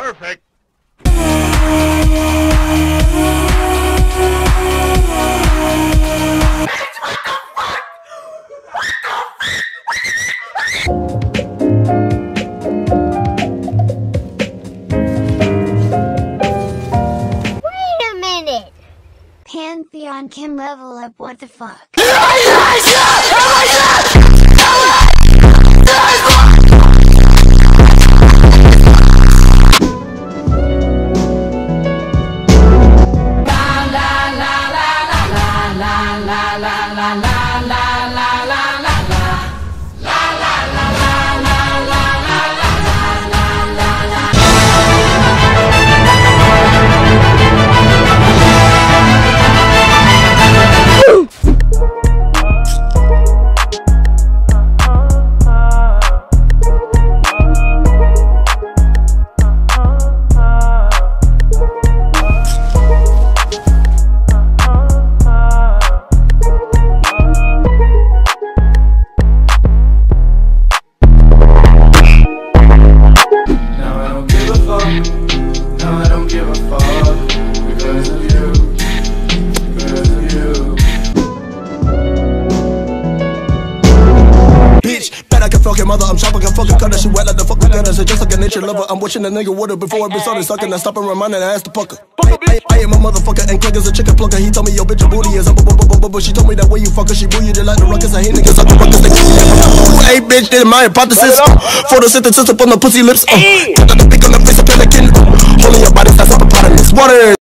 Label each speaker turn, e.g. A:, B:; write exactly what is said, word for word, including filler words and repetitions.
A: Perfect.
B: Wait a minute. Pantheon can level up, what the fuck?
C: Mother, I'm shopping, I'm fucking cut that shit wet like the fucking gutter. So just like a nature lover, I'm watching a nigga water before I been started sucking. I stop and remind and I ask the pucker. I, I, I am a motherfucker and Craig is a chicken plucker. He told me, yo, bitch, your booty is up, but she told me that way you fucker, she boo you, they like the ruckus. I hate niggas up the ruckus. Hey, bitch, did my hypothesis. Photosynthesis up on the pussy lips. Uh, put the big on the face of pelican. Holding your body, that's up a pot of this water.